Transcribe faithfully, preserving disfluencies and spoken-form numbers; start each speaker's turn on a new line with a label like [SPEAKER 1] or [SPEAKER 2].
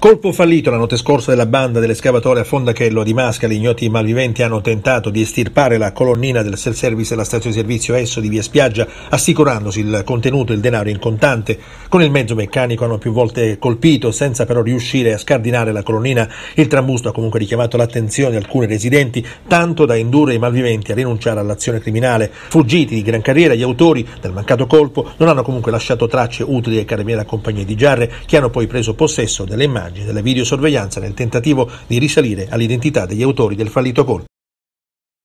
[SPEAKER 1] Colpo fallito la notte scorsa della banda dell'escavatore a Fondachello di Mascali. Ignoti malviventi hanno tentato di estirpare la colonnina del self-service della stazione servizio Esso di Via Spiaggia, assicurandosi il contenuto e il denaro in contante. Con il mezzo meccanico hanno più volte colpito, senza però riuscire a scardinare la colonnina. Il trambusto ha comunque richiamato l'attenzione di alcuni residenti, tanto da indurre i malviventi a rinunciare all'azione criminale. Fuggiti di gran carriera, gli autori del mancato colpo non hanno comunque lasciato tracce utili ai carabinieri a compagnia di Giarre, che hanno poi preso possesso delle immagini della videosorveglianza nel tentativo di risalire all'identità degli autori del fallito colpo.